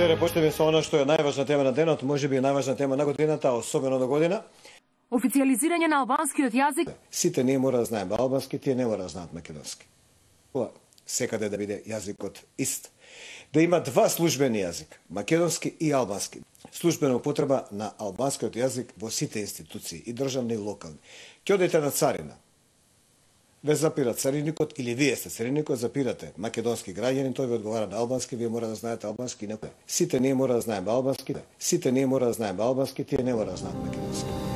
Ајде да почнеме со она што е најважна тема на денот, можеби најважна тема на годината, особено до година. Официализирање на албанскиот јазик. Сите ние мора да знаеме албански, тие не мора да знаат македонски. Секаде да биде јазикот ист. Да има два службени јазика, македонски и албански. Службена употреба на албанскиот јазик во сите институции, и државни и локални. Ќе одите на царина. Ве запира цариникот или вие сте цариникот, запирате македонски граѓанин, тој ви одговара на албански, вие мора да знаете албански. Сите ние мора да знаеме албански, сите ние мора да знаеме албански, тие не мора да знаат македонски.